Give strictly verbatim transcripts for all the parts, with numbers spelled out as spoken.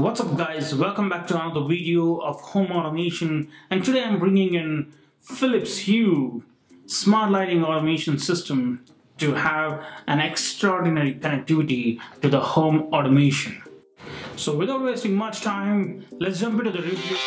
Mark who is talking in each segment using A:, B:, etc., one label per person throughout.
A: What's up guys, welcome back to another video of home automation, and today I'm bringing in Philips Hue smart lighting automation system to have an extraordinary connectivity to the home automation. So without wasting much time, let's jump into the review.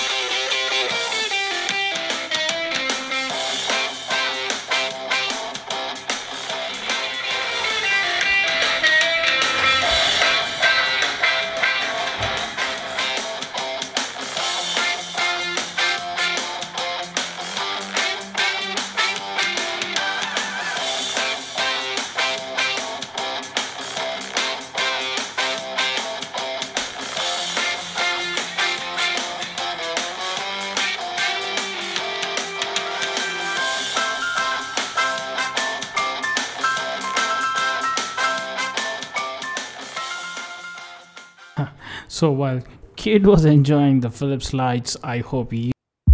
A: So while kid was enjoying the Philips lights, I hope you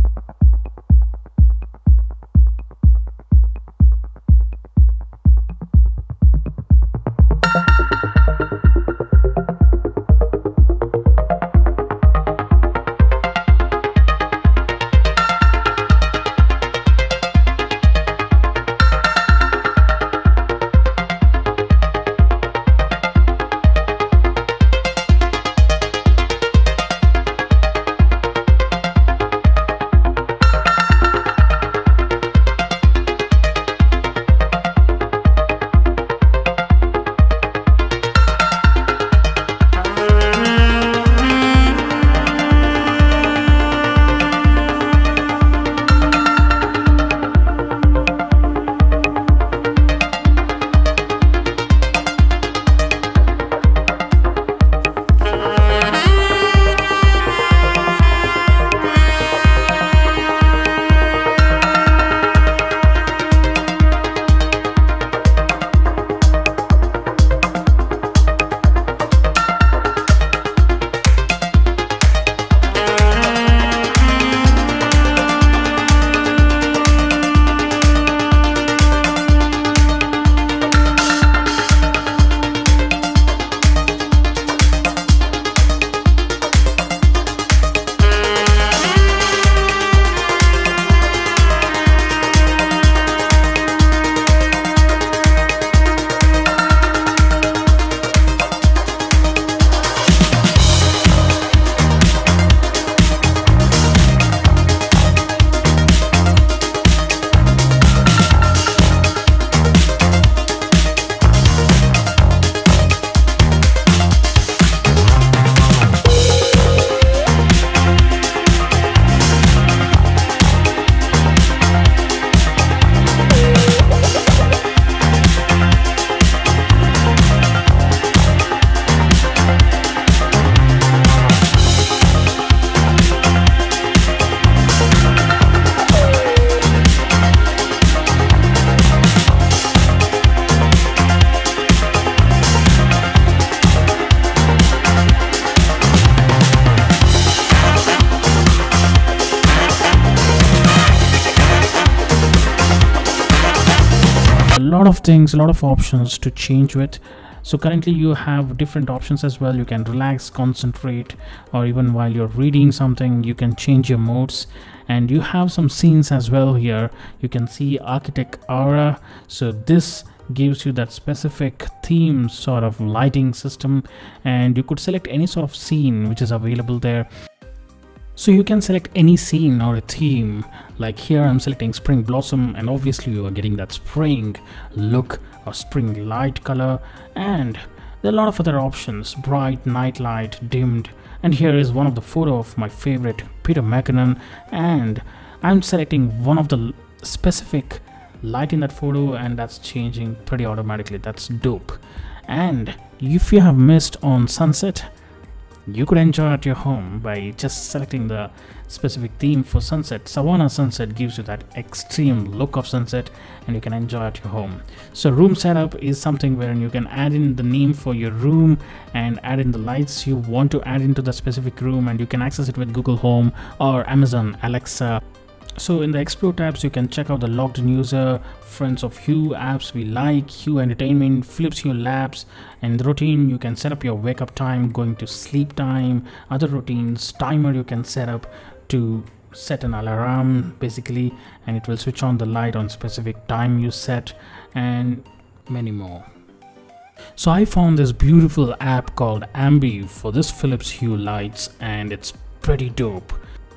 A: a lot of things, a lot of options to change with. So currently you have different options as well. You can relax, concentrate, or even while you're reading something you can change your modes. And you have some scenes as well here. You can see architect aura, so this gives you that specific theme sort of lighting system, and you could select any sort of scene which is available there. So you can select any scene or a theme. Like here I'm selecting spring blossom, and obviously you are getting that spring look or spring light color. And there are a lot of other options: bright, night light, dimmed. And here is one of the photo of my favorite Peter McKinnon, and I'm selecting one of the specific light in that photo, and that's changing pretty automatically. That's dope. And if you have missed on sunset, you could enjoy at your home by just selecting the specific theme for sunset. Savannah sunset gives you that extreme look of sunset, and you can enjoy at your home. So room setup is something wherein you can add in the name for your room and add in the lights you want to add into the specific room, and you can access it with Google Home or Amazon Alexa. So in the explore tabs, you can check out the logged in user, friends of Hue, apps we like, Hue Entertainment, Philips Hue Labs. And in the routine, you can set up your wake up time, going to sleep time, other routines, timer you can set up to set an alarm basically, and it will switch on the light on specific time you set, and many more. So I found this beautiful app called Ambi for this Philips Hue lights, and it's pretty dope.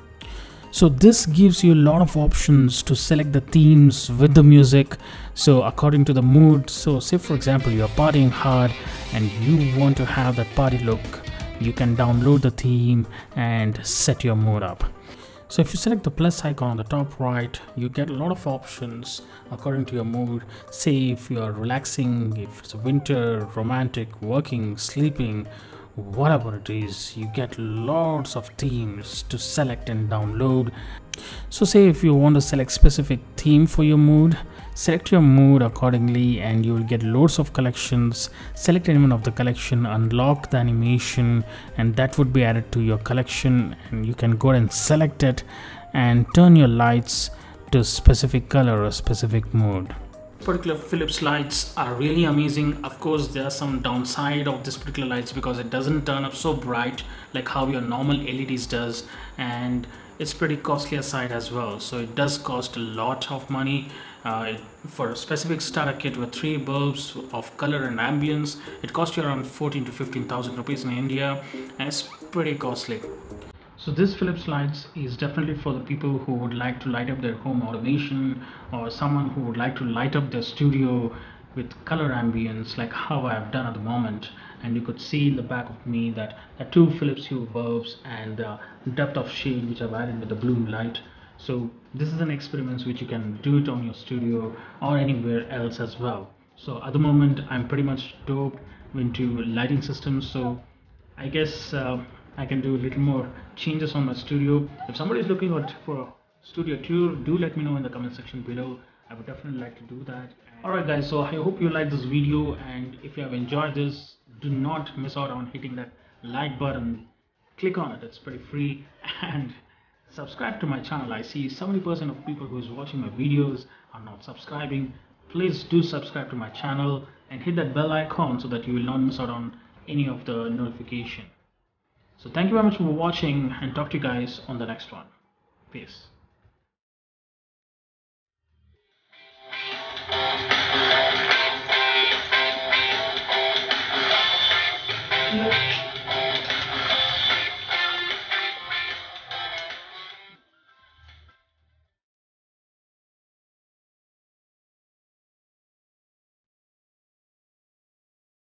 A: So this gives you a lot of options to select the themes with the music, so according to the mood. So say for example you're partying hard and you want to have that party look, you can download the theme and set your mood up. So if you select the plus icon on the top right, you get a lot of options according to your mood. Say if you are relaxing, if it's winter, romantic, working, sleeping, whatever it is, you get lots of themes to select and download. So say if you want to select specific theme for your mood, select your mood accordingly and you will get loads of collections. Select any one of the collection, unlock the animation, and that would be added to your collection, and you can go and select it and turn your lights to a specific color or specific mood. Particular Philips lights are really amazing. Of course there are some downside of this particular lights because it doesn't turn up so bright like how your normal L E Ds does, and it's pretty costly aside as well. So it does cost a lot of money. Uh, it, for a specific starter kit with three bulbs of color and ambience, it costs you around fourteen to fifteen thousand rupees in India, and it's pretty costly. So this Philips lights is definitely for the people who would like to light up their home automation, or someone who would like to light up their studio with color ambience like how I've done at the moment. And you could see in the back of me that the two Philips Hue bulbs and the depth of shade which I've added with the blue light. So this is an experiment which you can do it on your studio or anywhere else as well. So at the moment I'm pretty much dope into lighting systems, so I guess uh, I can do a little more changes on my studio. If somebody is looking out for a studio tour, do let me know in the comment section below. I would definitely like to do that. Alright guys, so I hope you like this video, and if you have enjoyed this, do not miss out on hitting that like button. Click on it, it's pretty free, and subscribe to my channel. I see seventy percent of people who is watching my videos are not subscribing. Please do subscribe to my channel and hit that bell icon so that you will not miss out on any of the notification. So thank you very much for watching, and talk to you guys on the next one. Peace.